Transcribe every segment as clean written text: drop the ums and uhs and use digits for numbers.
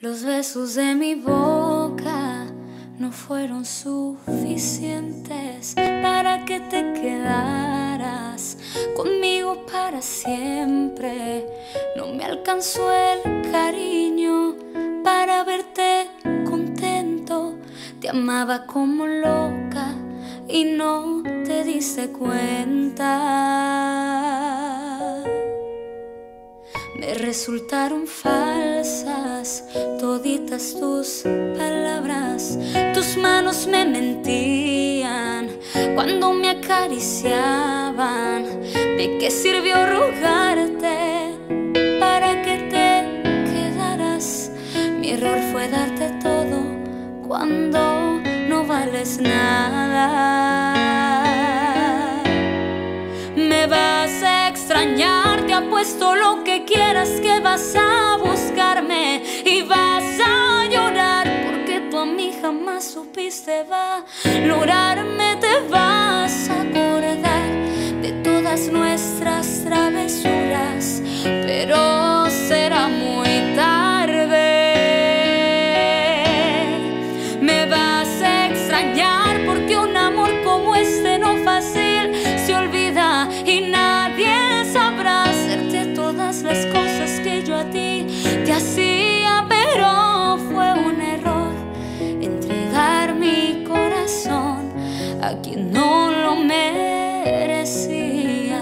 Los besos de mi boca no fueron suficientes para que te quedaras conmigo para siempre. No me alcanzó el cariño para verte contento. Te amaba como loca y no te diste cuenta. Me resultaron falsas toditas tus palabras. Tus manos me mentían cuando me acariciaban. ¿De qué sirvió rogarte para que te quedaras? Mi error fue darte todo cuando no vales nada. Me vas a extrañar, te apuesto lo que quieras que vas a buscarme y vas a llorar porque tú a mí jamás supiste valorarme. Te vas a acordar de todas nuestras travesuras, pero será muy tarde. Me vas a extrañar porque un amor como este no fácil se olvida y nadie sabrá hacerte todas las cosas que yo a ti te hacía. Pero fue un error entregar mi corazón a quien no lo merecía.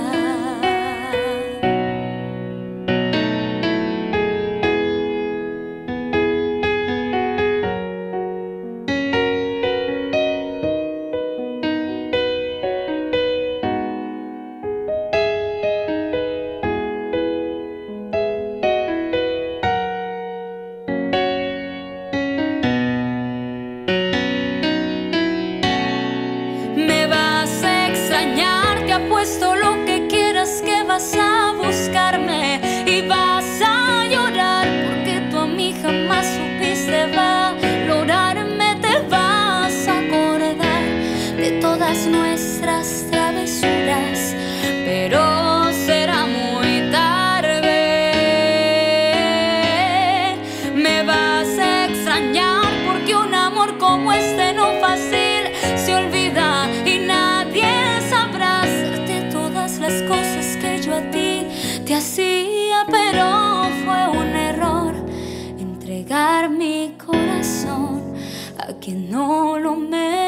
Te apuesto lo que quieras que vas a buscarme y vas a llorar porque tú a mí jamás supiste valorarme. Te vas a acordar de todas nuestras travesuras, pero será muy tarde. Me vas a extrañar porque un amor como este no fácil se olvida y nadie sabrá hacerte todas las cosas que yo a ti te hacía. Pero fue un error entregar mi corazón a quien no lo merece.